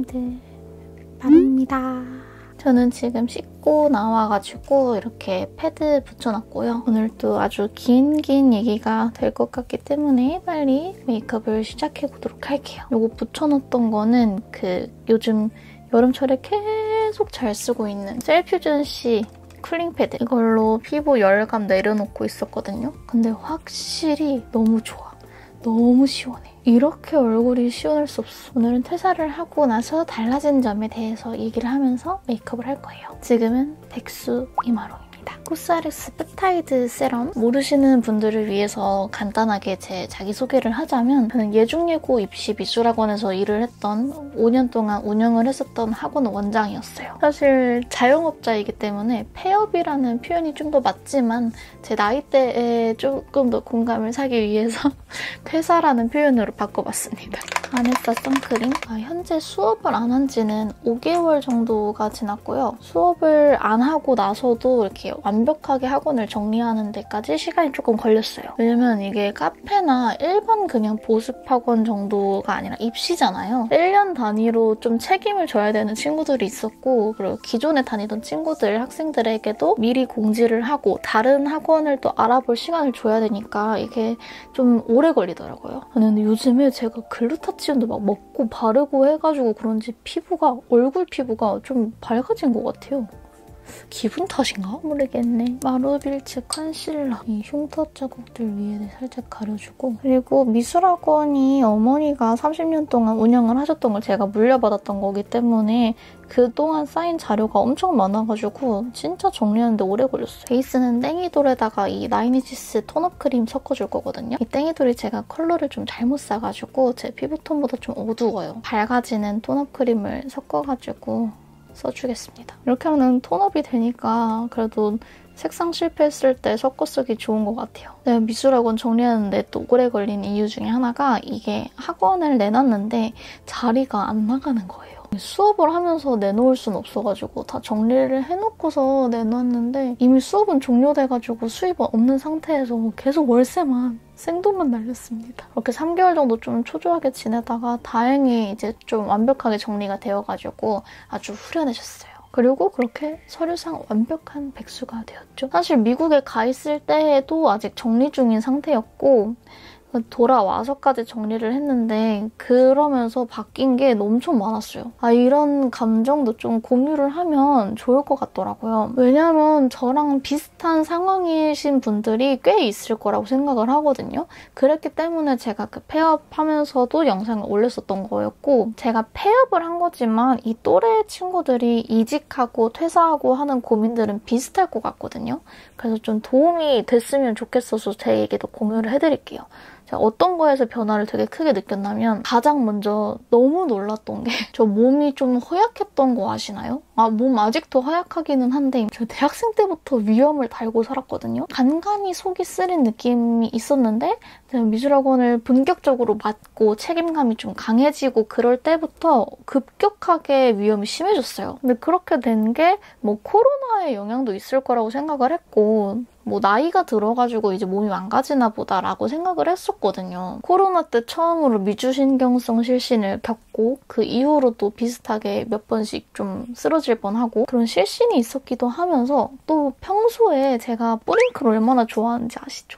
선생님들 밤입니다. 저는 지금 씻고 나와가지고 이렇게 패드 붙여놨고요. 오늘도 아주 긴 얘기가 될 것 같기 때문에 빨리 메이크업을 시작해보도록 할게요. 이거 붙여놨던 거는 요즘 여름철에 계속 잘 쓰고 있는 셀퓨전시 쿨링 패드. 이걸로 피부 열감 내려놓고 있었거든요. 근데 확실히 너무 좋아. 너무 시원해. 이렇게 얼굴이 시원할 수 없어. 오늘은 퇴사를 하고 나서 달라진 점에 대해서 얘기를 하면서 메이크업을 할 거예요. 지금은 백수 이마롱입니다. 코스알엑스 펩타이드 세럼. 모르시는 분들을 위해서 간단하게 제 자기소개를 하자면 저는 예중예고 입시 미술학원에서 일을 했던 5년 동안 운영을 했었던 학원 원장이었어요. 사실 자영업자이기 때문에 폐업이라는 표현이 좀 더 맞지만 제 나이대에 조금 더 공감을 사기 위해서 퇴사라는 표현으로 바꿔봤습니다. 아네사 선크림. 현재 수업을 안 한 지는 5개월 정도가 지났고요. 수업을 안 하고 나서도 이렇게 완벽하게 학원을 정리하는 데까지 시간이 조금 걸렸어요. 왜냐면 이게 카페나 일반 그냥 보습학원 정도가 아니라 입시잖아요. 1년 단위로 좀 책임을 져야 되는 친구들이 있었고, 그리고 기존에 다니던 친구들, 학생들에게도 미리 공지를 하고 다른 학원을 또 알아볼 시간을 줘야 되니까 이게 좀 오래 걸리더라고요. 근데 요즘에 제가 글루타치온도 막 먹고 바르고 해가지고 그런지 얼굴 피부가 좀 밝아진 것 같아요. 기분 탓인가? 모르겠네. 마루빌츠 컨실러. 이 흉터 자국들 위에 살짝 가려주고, 그리고 미술학원이 어머니가 30년 동안 운영을 하셨던 걸 제가 물려받았던 거기 때문에 그동안 쌓인 자료가 엄청 많아가지고 진짜 정리하는데 오래 걸렸어요. 베이스는 땡이돌에다가 이 나이니지스 톤업 크림 섞어줄 거거든요. 이 땡이돌이 제가 컬러를 좀 잘못 싸가지고 제 피부톤보다 좀 어두워요. 밝아지는 톤업 크림을 섞어가지고 써주겠습니다. 이렇게 하면 톤업이 되니까 그래도 색상 실패했을 때 섞어 쓰기 좋은 것 같아요. 내가 미술학원 정리하는데 또 오래 걸린 이유 중에 하나가 이게 학원을 내놨는데 자리가 안 나가는 거예요. 수업을 하면서 내놓을 순 없어가지고 다 정리를 해놓고서 내놨는데 이미 수업은 종료돼가지고 수입은 없는 상태에서 계속 월세만 생돈만 날렸습니다. 이렇게 3개월 정도 좀 초조하게 지내다가 다행히 이제 좀 완벽하게 정리가 되어가지고 아주 후련해졌어요. 그리고 그렇게 서류상 완벽한 백수가 되었죠. 사실 미국에 가 있을 때에도 아직 정리 중인 상태였고 돌아와서까지 정리를 했는데 그러면서 바뀐 게 엄청 많았어요. 이런 감정도 좀 공유를 하면 좋을 것 같더라고요. 왜냐면 저랑 비슷한 상황이신 분들이 꽤 있을 거라고 생각을 하거든요. 그랬기 때문에 제가 폐업하면서도 영상을 올렸었던 거였고, 제가 폐업을 한 거지만 이 또래 친구들이 이직하고 퇴사하고 하는 고민들은 비슷할 것 같거든요. 그래서 좀 도움이 됐으면 좋겠어서 제 얘기도 공유를 해드릴게요. 제가 어떤 거에서 변화를 되게 크게 느꼈냐면 가장 먼저 너무 놀랐던 게 저 몸이 좀 허약했던 거 아시나요? 몸 아직도 허약하기는 한데 저 대학생 때부터 위염을 달고 살았거든요. 간간히 속이 쓰린 느낌이 있었는데 제가 미술학원을 본격적으로 맡고 책임감이 좀 강해지고 그럴 때부터 급격하게 위염이 심해졌어요. 근데 그렇게 된 게 코로나의 영향도 있을 거라고 생각을 했고 나이가 들어가지고 이제 몸이 망가지나 보다라고 생각을 했었거든요. 코로나 때 처음으로 미주신경성 실신을 겪고 그 이후로 또 비슷하게 몇 번씩 좀 쓰러질 뻔하고 그런 실신이 있었기도 하면서 또 평소에 제가 뿌링클 얼마나 좋아하는지 아시죠?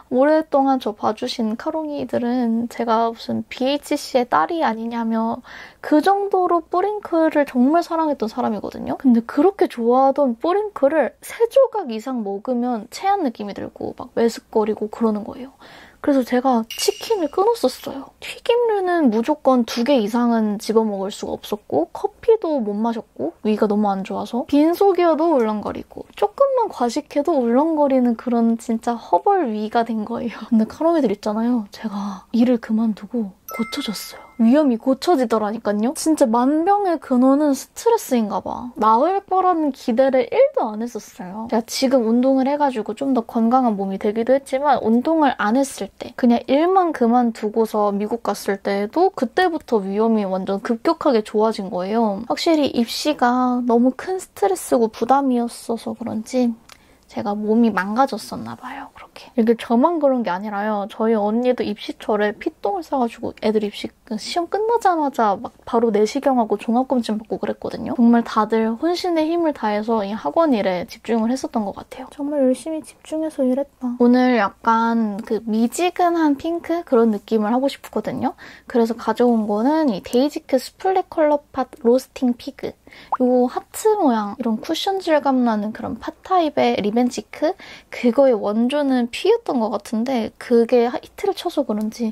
오랫동안 저 봐주신 카롱이들은 제가 무슨 BHC의 딸이 아니냐며 그 정도로 뿌링클을 정말 사랑했던 사람이거든요. 근데 그렇게 좋아하던 뿌링클을 3조각 이상 먹으면 체한 느낌이 들고 막 메스꺼리고 그러는 거예요. 그래서 제가 치킨을 끊었었어요. 튀김류는 무조건 2개 이상은 집어먹을 수가 없었고 커피도 못 마셨고 위가 너무 안 좋아서 빈속이어도 울렁거리고 조금만 과식해도 울렁거리는 그런 진짜 허벌 위가 된 거예요. 근데 카롱이들 있잖아요. 제가 일을 그만두고 고쳐졌어요. 위염이 고쳐지더라니까요. 진짜 만병의 근원은 스트레스인가 봐. 나을 거라는 기대를 1도 안 했었어요. 제가 지금 운동을 해가지고 좀 더 건강한 몸이 되기도 했지만 운동을 안 했을 때 그냥 일만 그만두고서 미국 갔을 때도 그때부터 위염이 완전 급격하게 좋아진 거예요. 확실히 입시가 너무 큰 스트레스고 부담이었어서 그런지 제가 몸이 망가졌었나 봐요. 그렇게. 이게 저만 그런 게 아니라요. 저희 언니도 입시철에 피똥을 싸가지고 애들 입시 시험 끝나자마자 막 바로 내시경하고 종합검진 받고 그랬거든요. 정말 다들 혼신의 힘을 다해서 이 학원 일에 집중을 했었던 것 같아요. 정말 열심히 집중해서 일했다. 오늘 약간 그 미지근한 핑크 그런 느낌을 하고 싶거든요. 그래서 가져온 거는 이 데이지크 스플릿 컬러 팟 로스팅 피그. 요 하트 모양 이런 쿠션 질감 나는 그런 팟 타입의 리벤치크? 그거의 원조는 피였던 것 같은데 그게 히트를 쳐서 그런지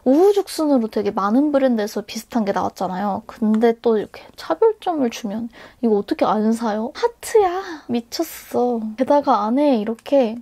우후죽순으로 되게 많은 브랜드에서 비슷한 게 나왔잖아요. 근데 또 이렇게 차별점을 주면 이거 어떻게 안 사요? 하트야! 미쳤어. 게다가 안에 이렇게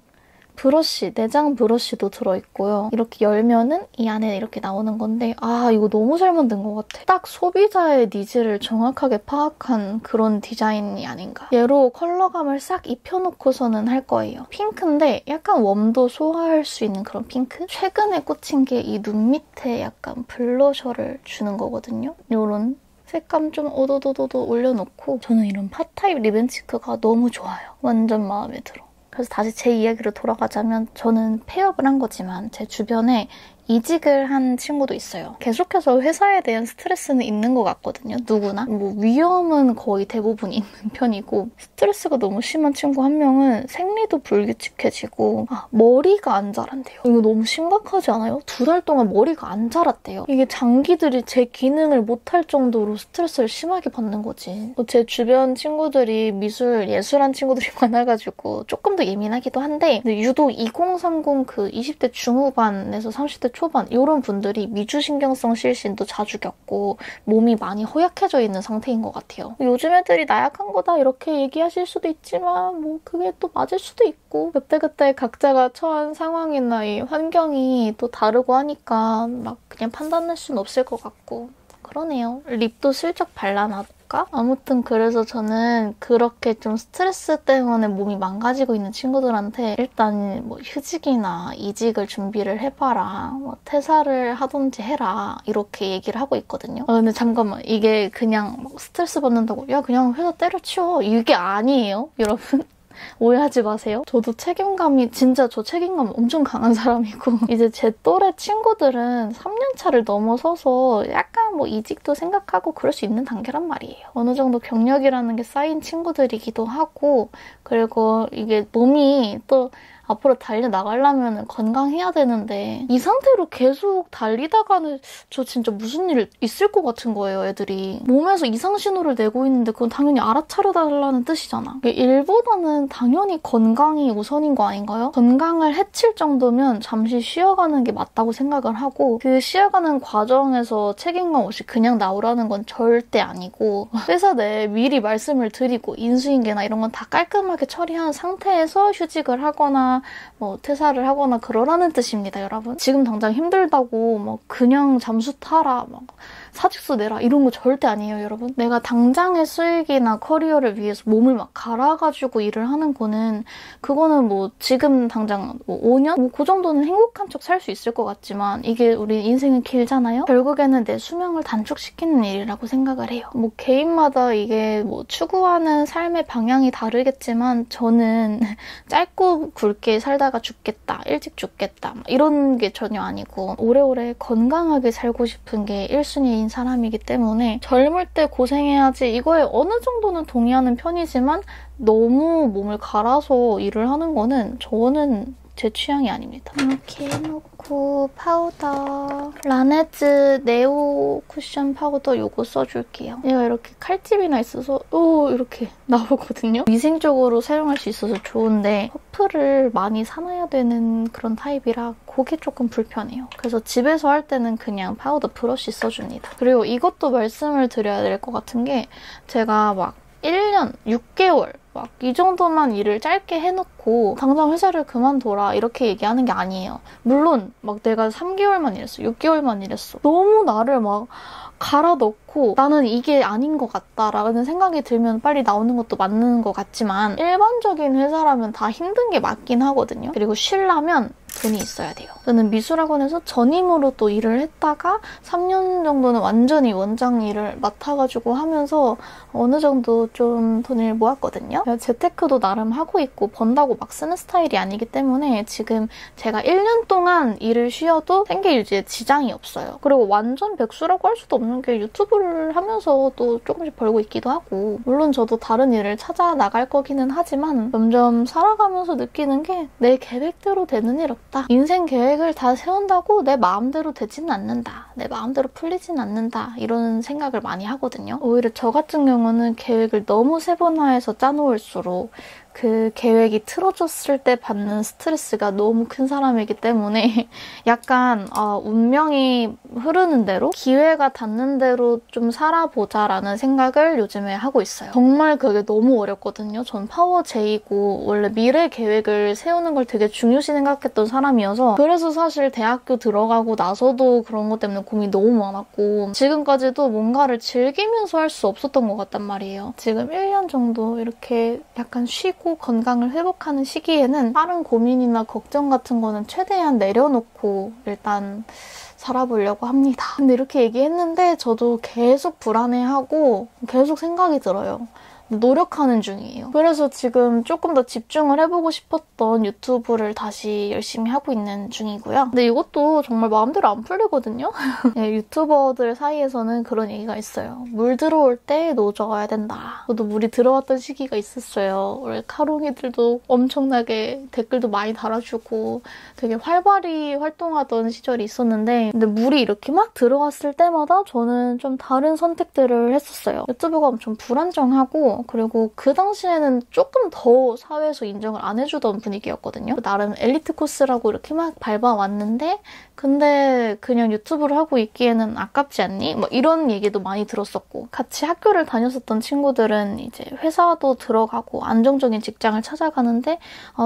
브러쉬, 내장 브러쉬도 들어있고요. 이렇게 열면은 이 안에 이렇게 나오는 건데 아 이거 너무 잘 만든 것 같아. 딱 소비자의 니즈를 정확하게 파악한 그런 디자인이 아닌가. 얘로 컬러감을 싹 입혀놓고서는 할 거예요. 핑크인데 약간 웜도 소화할 수 있는 그런 핑크? 최근에 꽂힌 게 이 눈 밑에 약간 블러셔를 주는 거거든요. 요런 색감 좀 오도도도도 올려놓고 저는 이런 팟 타입 리벤치크가 너무 좋아요. 완전 마음에 들어. 그래서 다시 제 이야기로 돌아가자면 저는 폐업을 한 거지만 제 주변에 이직을 한 친구도 있어요. 계속해서 회사에 대한 스트레스는 있는 것 같거든요. 누구나. 뭐 위험은 거의 대부분 있는 편이고 스트레스가 너무 심한 친구 한 명은 생리도 불규칙해지고 머리가 안 자란대요. 이거 너무 심각하지 않아요? 2달 동안 머리가 안 자랐대요. 이게 장기들이 제 기능을 못할 정도로 스트레스를 심하게 받는 거지. 제 주변 친구들이 예술한 친구들이 많아가지고 조금 더 예민하기도 한데 유독 2030 그 20대 중후반에서 30대 초반 이런 분들이 미주신경성 실신도 자주 겪고 몸이 많이 허약해져 있는 상태인 것 같아요. 요즘 애들이 나약한 거다 이렇게 얘기하실 수도 있지만 뭐 그게 또 맞을 수도 있고 그때그때 각자가 처한 상황이나 이 환경이 또 다르고 하니까 막 그냥 판단할 수는 없을 것 같고 그러네요. 립도 슬쩍 발라놔도 아무튼 그래서 저는 그렇게 좀 스트레스 때문에 몸이 망가지고 있는 친구들한테 일단 뭐 휴직이나 이직을 준비를 해봐라. 뭐 퇴사를 하든지 해라. 이렇게 얘기를 하고 있거든요. 근데 잠깐만 이게 그냥 스트레스 받는다고 야 그냥 회사 때려치워. 이게 아니에요 여러분. 오해하지 마세요. 저도 진짜 저 책임감 엄청 강한 사람이고 이제 제 또래 친구들은 3년차를 넘어서서 약간 뭐 이직도 생각하고 그럴 수 있는 단계란 말이에요. 어느 정도 경력이라는 게 쌓인 친구들이기도 하고 그리고 이게 몸이 또 앞으로 달려나가려면 건강해야 되는데 이 상태로 계속 달리다가는 저 진짜 무슨 일 있을 것 같은 거예요, 애들이. 몸에서 이상 신호를 내고 있는데 그건 당연히 알아차려달라는 뜻이잖아. 일보다는 당연히 건강이 우선인 거 아닌가요? 건강을 해칠 정도면 잠시 쉬어가는 게 맞다고 생각을 하고 그 쉬어가는 과정에서 책임감 없이 그냥 나오라는 건 절대 아니고 회사 내에 미리 말씀을 드리고 인수인계나 이런 건 다 깔끔하게 처리한 상태에서 휴직을 하거나 뭐 퇴사를 하거나 그러라는 뜻입니다, 여러분. 지금 당장 힘들다고 뭐 그냥 잠수 타라, 막 사직서 내라 이런 거 절대 아니에요, 여러분. 내가 당장의 수익이나 커리어를 위해서 몸을 막 갈아가지고 일을 하는 거는 그거는 뭐 지금 당장 뭐 5년? 뭐 그 정도는 행복한 척 살 수 있을 것 같지만 이게 우리 인생은 길잖아요? 결국에는 내 수명을 단축시키는 일이라고 생각을 해요. 뭐 개인마다 이게 뭐 추구하는 삶의 방향이 다르겠지만 저는 짧고 굵게 살다가 죽겠다, 일찍 죽겠다 이런 게 전혀 아니고 오래오래 건강하게 살고 싶은 게 1순위인 사람이기 때문에 젊을 때 고생해야지 이거에 어느 정도는 동의하는 편이지만 너무 몸을 갈아서 일을 하는 거는 저는 제 취향이 아닙니다. 이렇게 해놓고 파우더 라네즈 네오 쿠션 파우더 이거 써줄게요. 얘가 이렇게 칼집이나 있어서 이렇게 나오거든요. 위생적으로 사용할 수 있어서 좋은데 퍼프를 많이 사놔야 되는 그런 타입이라 그게 조금 불편해요. 그래서 집에서 할 때는 그냥 파우더 브러쉬 써줍니다. 그리고 이것도 말씀을 드려야 될 것 같은 게 제가 막 1년, 6개월 막 이 정도만 일을 짧게 해놓고 당장 회사를 그만둬라 이렇게 얘기하는 게 아니에요. 물론 막 내가 3개월만 일했어, 6개월만 일했어. 너무 나를 막 갈아 넣고 나는 이게 아닌 것 같다라는 생각이 들면 빨리 나오는 것도 맞는 것 같지만 일반적인 회사라면 다 힘든 게 맞긴 하거든요. 그리고 쉬려면 돈이 있어야 돼요. 저는 미술학원에서 전임으로 또 일을 했다가 3년 정도는 완전히 원장 일을 맡아가지고 하면서 어느 정도 좀 돈을 모았거든요. 재테크도 나름 하고 있고 번다고 막 쓰는 스타일이 아니기 때문에 지금 제가 1년 동안 일을 쉬어도 생계 유지에 지장이 없어요. 그리고 완전 백수라고 할 수도 없는 게 유튜브를 하면서 또 조금씩 벌고 있기도 하고, 물론 저도 다른 일을 찾아 나갈 거기는 하지만 점점 살아가면서 느끼는 게 내 계획대로 되는 일 없다. 인생 계획을 다 세운다고 내 마음대로 되지는 않는다. 내 마음대로 풀리진 않는다. 이런 생각을 많이 하거든요. 오히려 저 같은 경우는 계획을 너무 세분화해서 짜놓을수록 그 계획이 틀어졌을 때 받는 스트레스가 너무 큰 사람이기 때문에 약간 운명이 흐르는 대로, 기회가 닿는 대로 좀 살아보자라는 생각을 요즘에 하고 있어요. 정말 그게 너무 어렵거든요. 전 파워 J고 원래 미래 계획을 세우는 걸 되게 중요시 생각했던 사람이어서, 그래서 사실 대학교 들어가고 나서도 그런 것 때문에 고민이 너무 많았고 지금까지도 뭔가를 즐기면서 할 수 없었던 것 같단 말이에요. 지금 1년 정도 이렇게 약간 쉬고 건강을 회복하는 시기에는 다른 고민이나 걱정 같은 거는 최대한 내려놓고 일단 살아보려고 합니다. 근데 이렇게 얘기했는데 저도 계속 불안해하고 계속 생각이 들어요. 노력하는 중이에요. 그래서 지금 조금 더 집중을 해보고 싶었던 유튜브를 다시 열심히 하고 있는 중이고요. 근데 이것도 정말 마음대로 안 풀리거든요. 네, 유튜버들 사이에서는 그런 얘기가 있어요. 물 들어올 때 노져야 된다. 저도 물이 들어왔던 시기가 있었어요. 우리 카롱이들도 엄청나게 댓글도 많이 달아주고 되게 활발히 활동하던 시절이 있었는데, 근데 물이 이렇게 막 들어왔을 때마다 저는 좀 다른 선택들을 했었어요. 유튜브가 엄청 불안정하고, 그리고 그 당시에는 조금 더 사회에서 인정을 안 해주던 분위기였거든요. 나름 엘리트 코스라고 이렇게 막 밟아왔는데 근데 그냥 유튜브를 하고 있기에는 아깝지 않니? 뭐 이런 얘기도 많이 들었었고, 같이 학교를 다녔었던 친구들은 이제 회사도 들어가고 안정적인 직장을 찾아가는데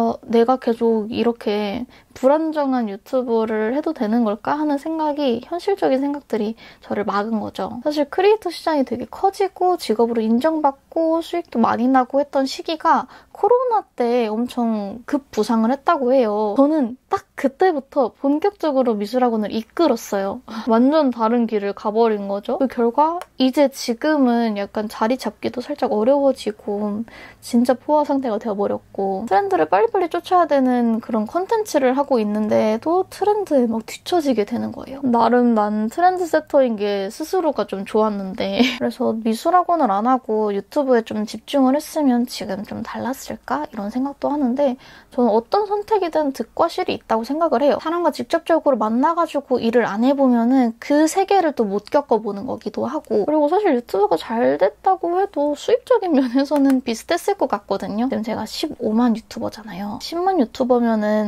내가 계속 이렇게 불안정한 유튜브를 해도 되는 걸까 하는 생각이, 현실적인 생각들이 저를 막은 거죠. 사실 크리에이터 시장이 되게 커지고 직업으로 인정받고 수익도 많이 나고 했던 시기가 코로나 때 엄청 급부상을 했다고 해요. 저는 딱 그때부터 본격적으로 미술학원을 이끌었어요. 완전 다른 길을 가버린 거죠. 그 결과 이제 지금은 약간 자리 잡기도 살짝 어려워지고 진짜 포화 상태가 되어버렸고, 트렌드를 빨리빨리 쫓아야 되는 그런 컨텐츠를 하고 있는데도 트렌드에 막 뒤처지게 되는 거예요. 나름 난 트렌드 세터인 게 스스로가 좀 좋았는데 그래서 미술학원을 안 하고 유튜브에 좀 집중을 했으면 지금 좀 달랐을까? 이런 생각도 하는데, 저는 어떤 선택이든 득과 실이 있다고 생각을 해요. 사람과 직접적으로 만나가지고 일을 안 해보면은 그 세계를 또 못 겪어보는 거기도 하고, 그리고 사실 유튜브가 잘 됐다고 해도 수입적인 면에서는 비슷했을 것 같거든요. 지금 제가 15만 유튜버잖아요. 10만 유튜버면은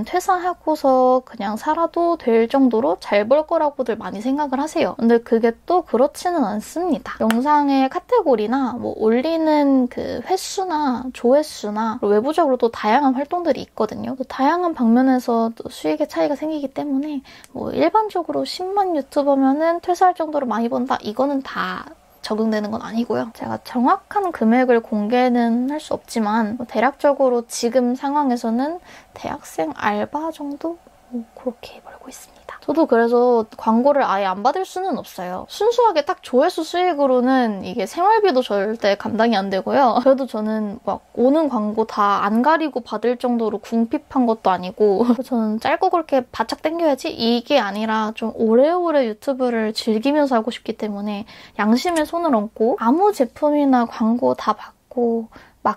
퇴사하고서 그냥 살아도 될 정도로 잘 벌 거라고들 많이 생각을 하세요. 근데 그게 또 그렇지는 않습니다. 영상의 카테고리나 뭐 올리는 그 횟수나 조회수나 외부적으로 또 다양한 활동들이 있거든요. 그 다양한 방면에서 또 수익의 차이가 생기기 때문에 뭐 일반적으로 10만 유튜버면은 퇴사할 정도로 많이 번다, 이거는 다 적용되는 건 아니고요. 제가 정확한 금액을 공개는 할 수 없지만 뭐 대략적으로 지금 상황에서는 대학생 알바 정도? 그렇게 벌고 있습니다. 저도 그래서 광고를 아예 안 받을 수는 없어요. 순수하게 딱 조회수 수익으로는 이게 생활비도 절대 감당이 안 되고요. 그래도 저는 막 오는 광고 다 안 가리고 받을 정도로 궁핍한 것도 아니고, 저는 짧고 굵게 바짝 당겨야지 이게 아니라 좀 오래오래 유튜브를 즐기면서 하고 싶기 때문에 양심에 손을 얹고 아무 제품이나 광고 다 받고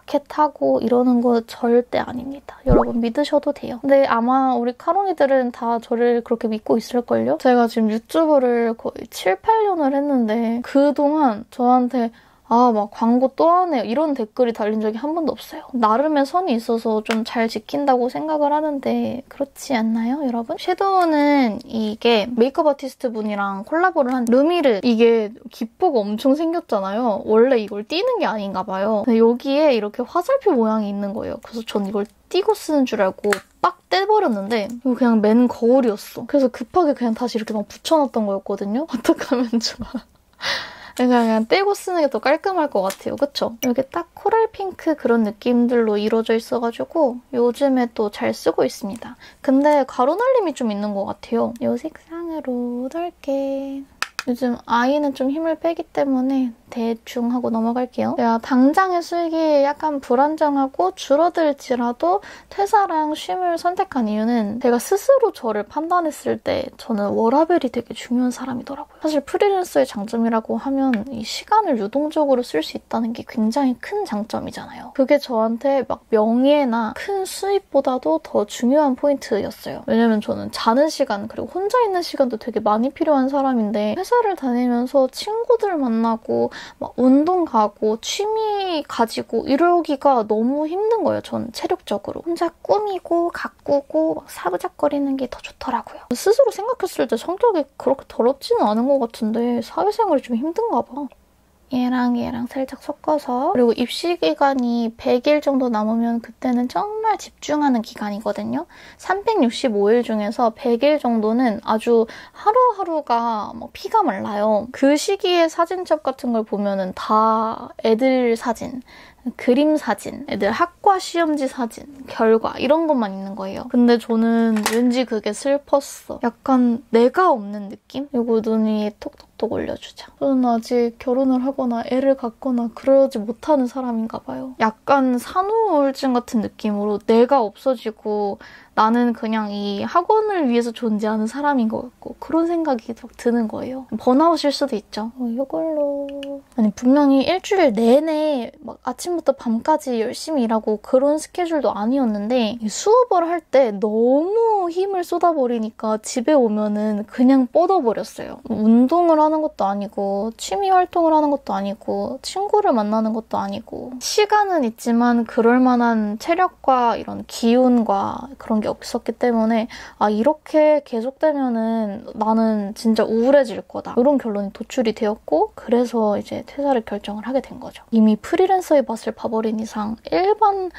마켓하고 이러는 거 절대 아닙니다. 여러분 믿으셔도 돼요. 근데 아마 우리 카롱이들은 다 저를 그렇게 믿고 있을걸요? 제가 지금 유튜브를 거의 7, 8년을 했는데 그동안 저한테 막 광고 또 하네요, 이런 댓글이 달린 적이 한 번도 없어요. 나름의 선이 있어서 좀 잘 지킨다고 생각을 하는데 그렇지 않나요, 여러분? 섀도우는 이게 메이크업 아티스트 분이랑 콜라보를 한 루미르, 이게 기포가 엄청 생겼잖아요. 원래 이걸 띄는 게 아닌가 봐요. 근데 여기에 이렇게 화살표 모양이 있는 거예요. 그래서 전 이걸 띄고 쓰는 줄 알고 빡 떼버렸는데 이거 그냥 맨 거울이었어. 그래서 급하게 그냥 다시 이렇게 막 붙여놨던 거였거든요. 어떡하면 좋아. 그냥 떼고 쓰는 게 더 깔끔할 것 같아요. 그쵸? 이렇게 딱 코랄 핑크 그런 느낌들로 이루어져 있어가지고 요즘에 또 잘 쓰고 있습니다. 근데 가루 날림이 좀 있는 것 같아요. 이 색상으로 넓게. 요즘 아이는 좀 힘을 빼기 때문에 대충 하고 넘어갈게요. 제가 당장의 술기에 약간 불안정하고 줄어들지라도 퇴사랑 쉼을 선택한 이유는 제가 스스로 저를 판단했을 때 저는 워라밸이 되게 중요한 사람이더라고요. 사실 프리랜서의 장점이라고 하면 이 시간을 유동적으로 쓸 수 있다는 게 굉장히 큰 장점이잖아요. 그게 저한테 막 명예나 큰 수입보다도 더 중요한 포인트였어요. 왜냐면 저는 자는 시간 그리고 혼자 있는 시간도 되게 많이 필요한 사람인데 회사를 다니면서 친구들 만나고 막 운동 가고 취미 가지고 이러기가 너무 힘든 거예요. 전 체력적으로. 혼자 꾸미고 가꾸고 막 사부작거리는 게 더 좋더라고요. 스스로 생각했을 때 성격이 그렇게 더럽지는 않은 것 같은데 사회생활이 좀 힘든가 봐. 얘랑 살짝 섞어서 그리고 입시 기간이 100일 정도 남으면 그때는 정말 집중하는 기간이거든요. 365일 중에서 100일 정도는 아주 하루하루가 막 피가 말라요. 그 시기에 사진첩 같은 걸 보면은 다 애들 사진, 그림 사진, 애들 학과 시험지 사진, 결과 이런 것만 있는 거예요. 근데 저는 왠지 그게 슬펐어. 약간 내가 없는 느낌? 이거 눈 위에 톡톡톡 올려주자. 저는 아직 결혼을 하거나 애를 갖거나 그러지 못하는 사람인가 봐요. 약간 산후우울증 같은 느낌으로 내가 없어지고 나는 그냥 이 학원을 위해서 존재하는 사람인 것 같고 그런 생각이 막 드는 거예요. 번아웃일 수도 있죠. 이걸로... 아니 분명히 일주일 내내 막 아침부터 밤까지 열심히 일하고 그런 스케줄도 아니었는데 수업을 할 때 너무 힘을 쏟아버리니까 집에 오면은 그냥 뻗어버렸어요. 운동을 하는 것도 아니고 취미 활동을 하는 것도 아니고 친구를 만나는 것도 아니고 시간은 있지만 그럴 만한 체력과 이런 기운과 그런 게 없었기 때문에 아 이렇게 계속되면은 나는 진짜 우울해질 거다. 이런 결론이 도출이 되었고 그래서 이제 퇴사를 결정을 하게 된 거죠. 이미 프리랜서의 맛을 봐버린 이상 일반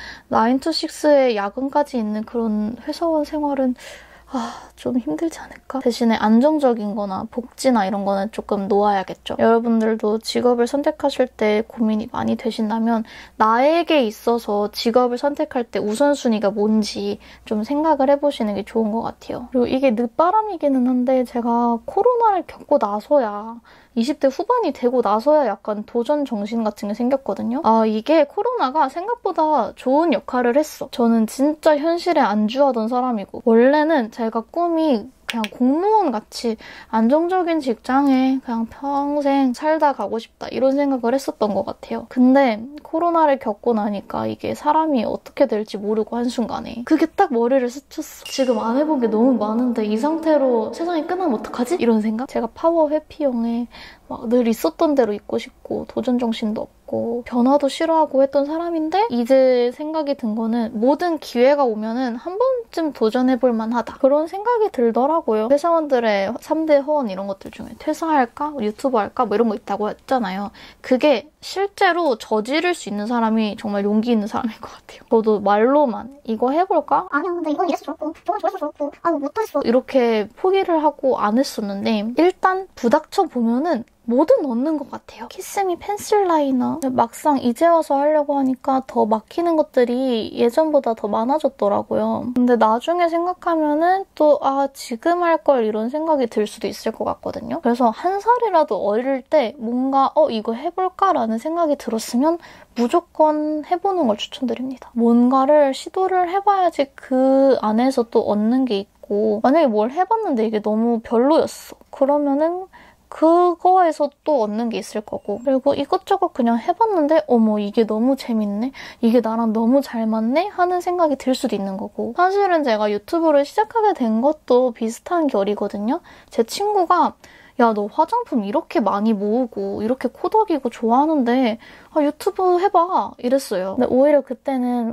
9to6의 야근까지 있는 그런 회사원 생활은 좀 힘들지 않을까? 대신에 안정적인 거나 복지나 이런 거는 조금 놓아야겠죠. 여러분들도 직업을 선택하실 때 고민이 많이 되신다면 나에게 있어서 직업을 선택할 때 우선순위가 뭔지 좀 생각을 해보시는 게 좋은 것 같아요. 그리고 이게 늦바람이기는 한데 제가 코로나를 겪고 나서야 20대 후반이 되고 나서야 약간 도전 정신 같은 게 생겼거든요. 이게 코로나가 생각보다 좋은 역할을 했어. 저는 진짜 현실에 안주하던 사람이고 원래는 제가 꿈이 그냥 공무원같이 안정적인 직장에 그냥 평생 살다 가고 싶다 이런 생각을 했었던 것 같아요. 근데 코로나를 겪고 나니까 이게 사람이 어떻게 될지 모르고 한순간에 그게 딱 머리를 스쳤어. 지금 안 해본 게 너무 많은데 이 상태로 세상이 끝나면 어떡하지? 이런 생각? 제가 파워 회피형에 막 늘 있었던 대로 있고 싶고 도전 정신도 없고 변화도 싫어하고 했던 사람인데 이제 생각이 든 거는 모든 기회가 오면은 한 번쯤 도전해볼 만하다. 그런 생각이 들더라고요. 회사원들의 3대 허원 이런 것들 중에 퇴사할까? 유튜브 할까? 뭐 이런 거 있다고 했잖아요. 그게 실제로 저지를 수 있는 사람이 정말 용기 있는 사람인 것 같아요. 저도 말로만 이거 해볼까? 아니야 근데 이건 이래서 좋고 저건 저래서 좋고 못했어 이렇게 포기를 하고 안 했었는데 일단 부닥쳐 보면은 뭐든 얻는 것 같아요. 키스미 펜슬 라이너 막상 이제 와서 하려고 하니까 더 막히는 것들이 예전보다 더 많아졌더라고요. 근데 나중에 생각하면은 또 지금 할 걸 이런 생각이 들 수도 있을 것 같거든요. 그래서 한 살이라도 어릴 때 뭔가 이거 해볼까라는 생각이 들었으면 무조건 해보는 걸 추천드립니다. 뭔가를 시도를 해봐야지 그 안에서 또 얻는 게 있고 만약에 뭘 해봤는데 이게 너무 별로였어. 그러면은 그거에서 또 얻는 게 있을 거고 그리고 이것저것 그냥 해봤는데 어머 이게 너무 재밌네? 이게 나랑 너무 잘 맞네? 하는 생각이 들 수도 있는 거고 사실은 제가 유튜브를 시작하게 된 것도 비슷한 결이거든요. 제 친구가 야, 너 화장품 이렇게 많이 모으고 이렇게 코덕이고 좋아하는데 유튜브 해봐 이랬어요. 근데 오히려 그때는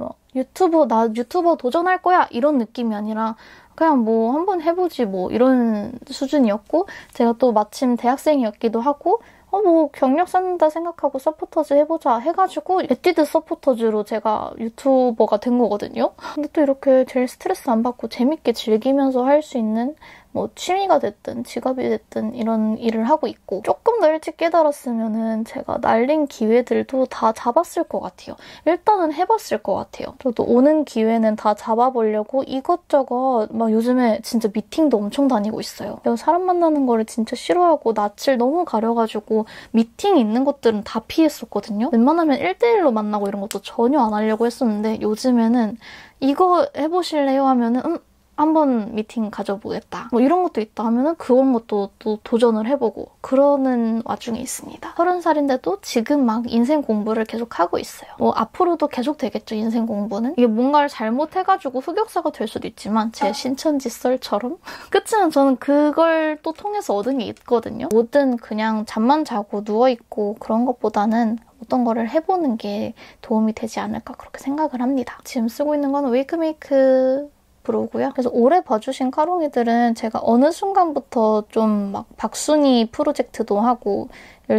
나 유튜버 도전할 거야 이런 느낌이 아니라 그냥 뭐 한번 해보지 뭐 이런 수준이었고 제가 또 마침 대학생이었기도 하고 뭐 경력 쌓는다 생각하고 서포터즈 해보자 해가지고 에뛰드 서포터즈로 제가 유튜버가 된 거거든요. 근데 또 이렇게 제일 스트레스 안 받고 재밌게 즐기면서 할 수 있는 뭐 취미가 됐든 직업이 됐든 이런 일을 하고 있고 조금 더 일찍 깨달았으면은 제가 날린 기회들도 다 잡았을 것 같아요. 일단은 해봤을 것 같아요. 저도 오는 기회는 다 잡아보려고 이것저것 막 요즘에 진짜 미팅도 엄청 다니고 있어요. 제가 사람 만나는 거를 진짜 싫어하고 낯을 너무 가려가지고 미팅 있는 것들은 다 피했었거든요. 웬만하면 1대1로 만나고 이런 것도 전혀 안 하려고 했었는데 요즘에는 이거 해보실래요? 하면은 한번 미팅 가져보겠다. 뭐 이런 것도 있다 하면은 그런 것도 또 도전을 해보고 그러는 와중에 있습니다. 30살인데도 지금 막 인생 공부를 계속 하고 있어요. 뭐 앞으로도 계속 되겠죠, 인생 공부는. 이게 뭔가를 잘못해가지고 흑역사가 될 수도 있지만 제 신천지 썰처럼. 그치만 저는 그걸 또 통해서 얻은 게 있거든요. 뭐든 그냥 잠만 자고 누워있고 그런 것보다는 어떤 거를 해보는 게 도움이 되지 않을까 그렇게 생각을 합니다. 지금 쓰고 있는 건 웨이크메이크 프로고요. 그래서 오래 봐주신 카롱이들은 제가 어느 순간부터 좀 막 박순이 프로젝트도 하고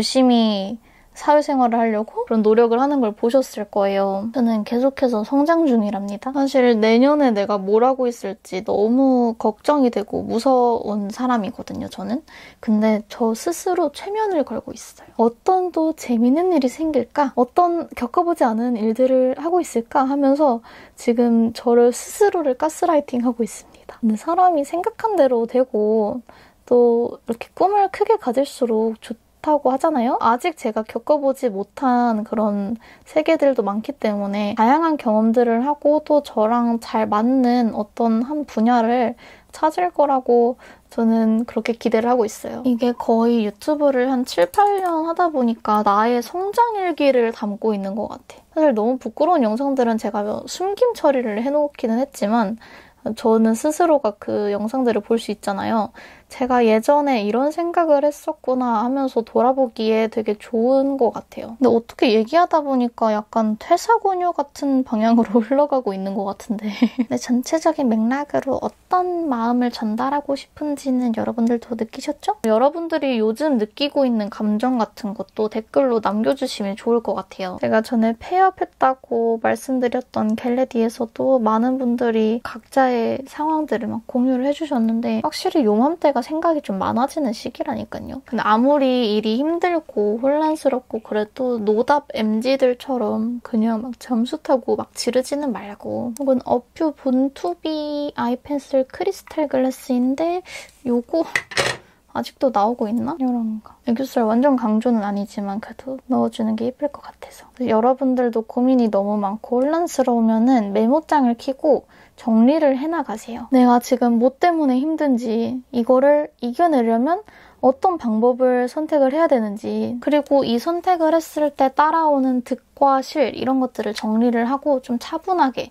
열심히 사회생활을 하려고 그런 노력을 하는 걸 보셨을 거예요. 저는 계속해서 성장 중이랍니다. 사실 내년에 내가 뭘 하고 있을지 너무 걱정이 되고 무서운 사람이거든요, 저는. 근데 저 스스로 최면을 걸고 있어요. 어떤 또 재밌는 일이 생길까? 어떤 겪어보지 않은 일들을 하고 있을까? 하면서 지금 저를 스스로를 가스라이팅하고 있습니다. 근데 사람이 생각한 대로 되고 또 이렇게 꿈을 크게 가질수록 좋다고 하잖아요. 아직 제가 겪어보지 못한 그런 세계들도 많기 때문에 다양한 경험들을 하고 또 저랑 잘 맞는 어떤 한 분야를 찾을 거라고 저는 그렇게 기대를 하고 있어요. 이게 거의 유튜브를 한 7, 8년 하다 보니까 나의 성장 일기를 담고 있는 것 같아. 사실 너무 부끄러운 영상들은 제가 숨김 처리를 해놓기는 했지만 저는 스스로가 그 영상들을 볼 수 있잖아요. 제가 예전에 이런 생각을 했었구나 하면서 돌아보기에 되게 좋은 것 같아요. 근데 어떻게 얘기하다 보니까 약간 퇴사고녀 같은 방향으로 흘러가고 있는 것 같은데 근데 전체적인 맥락으로 어떤 마음을 전달하고 싶은지는 여러분들도 느끼셨죠? 여러분들이 요즘 느끼고 있는 감정 같은 것도 댓글로 남겨주시면 좋을 것 같아요. 제가 전에 폐업했다고 말씀드렸던 겟레디에서도 많은 분들이 각자의 상황들을 막 공유를 해주셨는데 확실히 요맘때가 생각이 좀 많아지는 시기라니까요. 근데 아무리 일이 힘들고 혼란스럽고 그래도 노답 MZ들처럼 그냥 막 점수 타고 막 지르지는 말고 혹은 어퓨 본투비 아이펜슬 크리스탈 글래스인데 요거 아직도 나오고 있나? 이런 거. 애교살 완전 강조는 아니지만 그래도 넣어주는 게 예쁠 것 같아서. 여러분들도 고민이 너무 많고 혼란스러우면은 메모장을 켜고 정리를 해나가세요. 내가 지금 뭐 때문에 힘든지 이거를 이겨내려면 어떤 방법을 선택을 해야 되는지 그리고 이 선택을 했을 때 따라오는 득과 실 이런 것들을 정리를 하고 좀 차분하게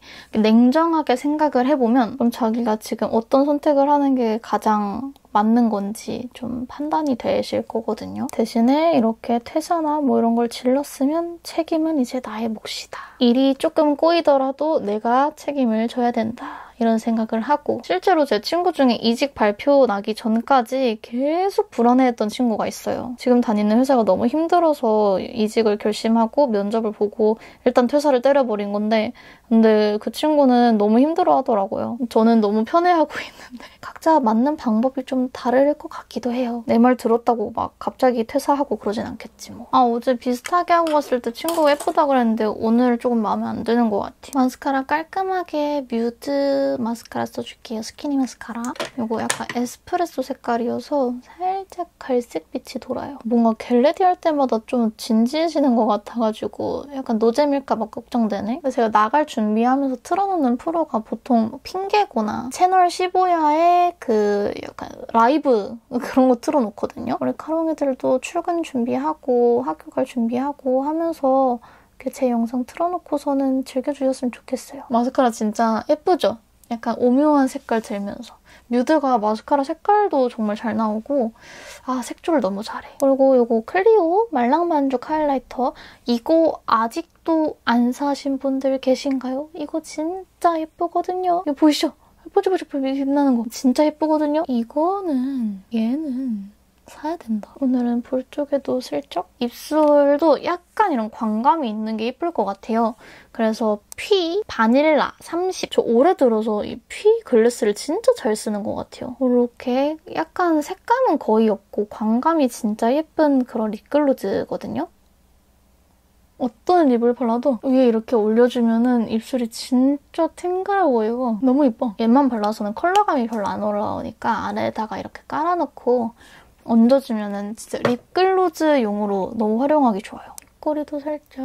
냉정하게 생각을 해보면 그럼 자기가 지금 어떤 선택을 하는 게 가장 맞는 건지 좀 판단이 되실 거거든요. 대신에 이렇게 퇴사나 뭐 이런 걸 질렀으면 책임은 이제 나의 몫이다. 일이 조금 꼬이더라도 내가 책임을 져야 된다. 이런 생각을 하고 실제로 제 친구 중에 이직 발표 나기 전까지 계속 불안해했던 친구가 있어요. 지금 다니는 회사가 너무 힘들어서 이직을 결심하고 면접을 보고 일단 퇴사를 때려버린 건데 근데 그 친구는 너무 힘들어하더라고요. 저는 너무 편해하고 있는데 각자 맞는 방법이 좀 다를 것 같기도 해요. 내 말 들었다고 막 갑자기 퇴사하고 그러진 않겠지 뭐. 아 어제 비슷하게 하고 갔을 때 친구가 예쁘다 그랬는데 오늘 조금 마음에 안 드는 것 같아. 마스카라 깔끔하게 뮤드 마스카라 써줄게요. 스키니 마스카라. 이거 약간 에스프레소 색깔이어서 살짝 갈색빛이 돌아요. 뭔가 겟레디 할 때마다 좀 진지해지는 것 같아가지고 약간 노잼일까 봐 걱정되네. 그래서 제가 나갈 준비하면서 틀어놓는 프로가 보통 핑계거나 채널 15야의 그 약간 라이브 그런 거 틀어놓거든요. 우리 카롱이들도 출근 준비하고 학교 갈 준비하고 하면서 제 영상 틀어놓고서는 즐겨주셨으면 좋겠어요. 마스카라 진짜 예쁘죠? 약간 오묘한 색깔 들면서 뮤드가 마스카라 색깔도 정말 잘 나오고 아 색조를 너무 잘해. 그리고 이거 클리오 말랑만족 하이라이터 이거 아직도 안 사신 분들 계신가요? 이거 진짜 예쁘거든요. 이거 보이시죠? 예쁘죠? 빛나는 거 진짜 예쁘거든요. 이거는 얘는 사야 된다. 오늘은 볼 쪽에도 슬쩍 입술도 약간 이런 광감이 있는 게 예쁠 것 같아요. 그래서 피 바닐라 30. 저 올해 들어서 이 피 글래스를 진짜 잘 쓰는 것 같아요. 이렇게 약간 색감은 거의 없고 광감이 진짜 예쁜 그런 립글로즈거든요. 어떤 립을 발라도 위에 이렇게 올려주면은 입술이 진짜 탱글해 보이고 너무 예뻐. 얘만 발라서는 컬러감이 별로 안 올라오니까 아래에다가 이렇게 깔아놓고 얹어주면은 진짜 립글로즈용으로 너무 활용하기 좋아요. 입꼬리도 살짝.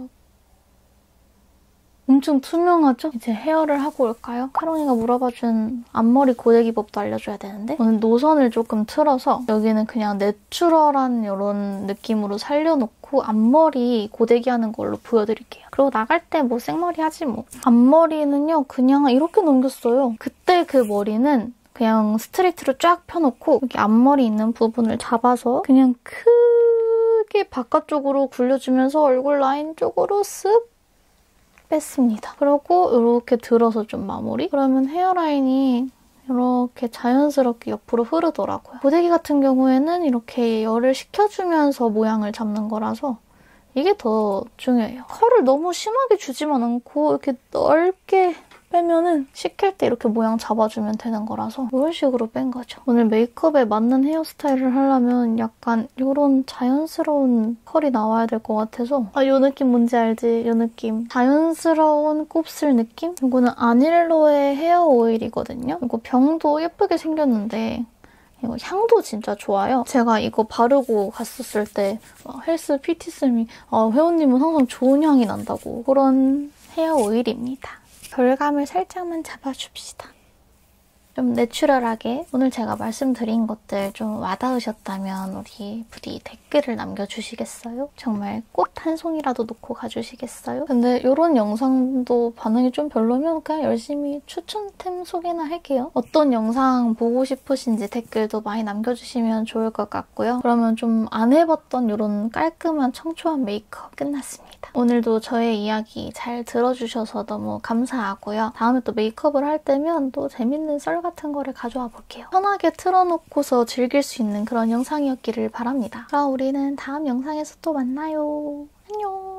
엄청 투명하죠? 이제 헤어를 하고 올까요? 카롱이가 물어봐준 앞머리 고데기법도 알려줘야 되는데 저는 노선을 조금 틀어서 여기는 그냥 내추럴한 이런 느낌으로 살려놓고 앞머리 고데기 하는 걸로 보여드릴게요. 그리고 나갈 때 뭐 생머리 하지 뭐. 앞머리는요 그냥 이렇게 넘겼어요. 그때 그 머리는 그냥 스트레이트로 쫙 펴놓고 여기 앞머리 있는 부분을 잡아서 그냥 크게 바깥쪽으로 굴려주면서 얼굴 라인 쪽으로 쓱 뺐습니다. 그리고 이렇게 들어서 좀 마무리? 그러면 헤어라인이 이렇게 자연스럽게 옆으로 흐르더라고요. 고데기 같은 경우에는 이렇게 열을 식혀주면서 모양을 잡는 거라서 이게 더 중요해요. 컬을 너무 심하게 주지만 않고 이렇게 넓게 빼면은 식힐 때 이렇게 모양 잡아주면 되는 거라서 이런 식으로 뺀 거죠. 오늘 메이크업에 맞는 헤어스타일을 하려면 약간 이런 자연스러운 컬이 나와야 될 것 같아서 이 느낌 뭔지 알지? 이 느낌. 자연스러운 곱슬 느낌? 이거는 아닐로의 헤어 오일이거든요. 이거 병도 예쁘게 생겼는데 이거 향도 진짜 좋아요. 제가 이거 바르고 갔었을 때 헬스 PT쌤이 회원님은 항상 좋은 향이 난다고. 그런 헤어 오일입니다. 결감을 살짝만 잡아줍시다. 좀 내추럴하게 오늘 제가 말씀드린 것들 좀 와닿으셨다면 우리 부디 댓글을 남겨주시겠어요? 정말 꽃 한 송이라도 놓고 가주시겠어요? 근데 이런 영상도 반응이 좀 별로면 그냥 열심히 추천템 소개나 할게요. 어떤 영상 보고 싶으신지 댓글도 많이 남겨주시면 좋을 것 같고요. 그러면 좀 안 해봤던 이런 깔끔한 청초한 메이크업 끝났습니다. 오늘도 저의 이야기 잘 들어주셔서 너무 감사하고요. 다음에 또 메이크업을 할 때면 또 재밌는 썰 같은 거를 가져와 볼게요. 편하게 틀어놓고서 즐길 수 있는 그런 영상이었기를 바랍니다. 그럼 우리는 다음 영상에서 또 만나요. 안녕!